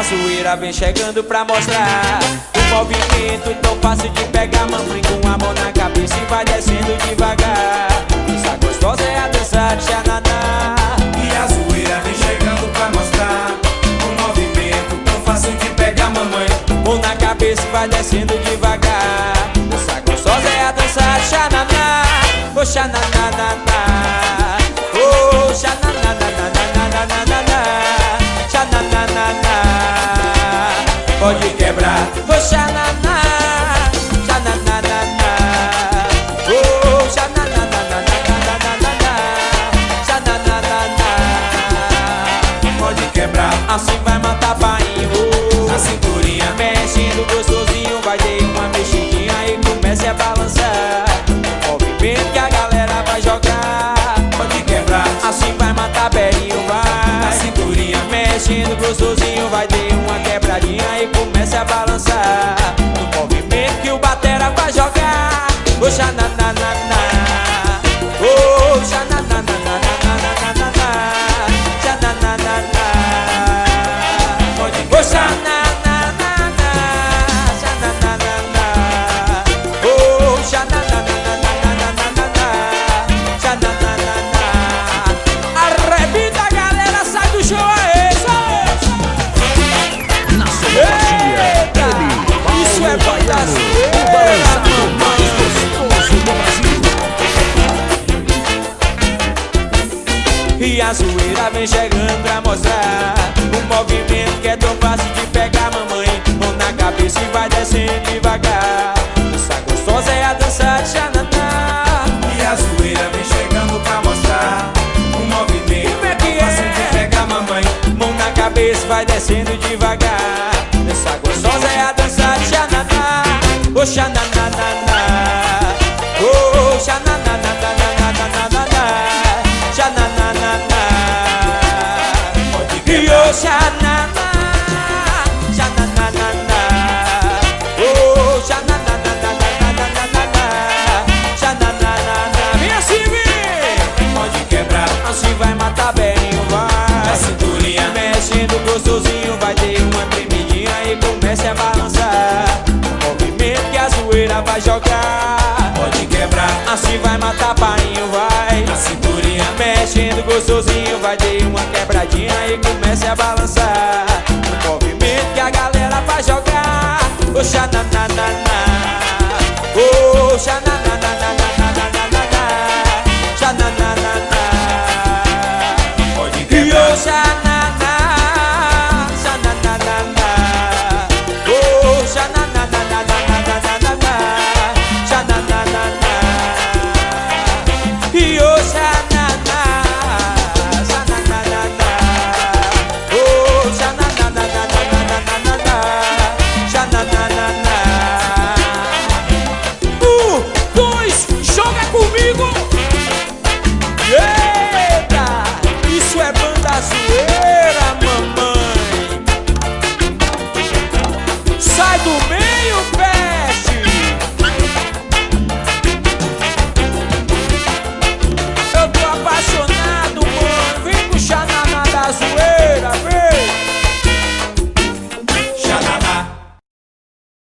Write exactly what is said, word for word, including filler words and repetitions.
a zoeira vem chegando pra mostrar o movimento tão fácil de pegar. Mamãe com a mão na cabeça e vai descendo devagar. Dança gostosa é a dança de xananá. E a zoeira vem chegando pra mostrar o movimento tão fácil de pegar. Mamãe mão na cabeça e vai descendo devagar. Dança gostosa é a dança de xananá. Oh xananana, oh xananana, xananana. Pode quebrar, oh xananá, xananana, oh xananana, xananana. pode quebrar, Assim vai matar painho, na cinturinha, mexendo gostosinho, vai ter uma mexidinha e comece a balançar. Movimento que a galera vai jogar. pode quebrar, Assim vai matar belinho, na vai cinturinha, mexendo gostosinho, vai ter uma quebradinha e comece a balançar. No movimento que o batera vai jogar. Oh xananana, oh xananana, xananana. pode Oh quebrar, xananana, xananana. Oh xananana, xananana. Arrebita, galera, sai do show aí, sai! Na sonoplastia, Eita! ele, Isso é Paulo Baiano, fantástico! o balançado mais gostoso do Brasil. E a zoeira vem chegando pra mostrar um movimento que é tão fácil de pegar. Mamãe, mão na cabeça e vai descendo devagar. Dança gostosa é a dança de xananá. e a zoeira vem chegando pra mostrar o movimento Como é que tão fácil de é? pegar. Mamãe Mão na cabeça vai descendo devagar. Dança gostosa é a dança de xananá. Oh xananana, oh xananana, xananana. pode E quebrar, oh xanana, xananana, oh xananana, xananana. Vem assim, vem! pode quebrar, Assim vai matar bem, na vai cinturinha, mexendo gostosinho, vai ter uma tremidinha e comece a balançar. Movimento que a zoeira vai jogar. pode quebrar, Assim vai matar painho, vai na cinturinha, mexendo gostosinho, vai ter uma quebradinha e comece a balançar. O movimento que a galera vai jogar. Oh xananana, oh xananana, xananana.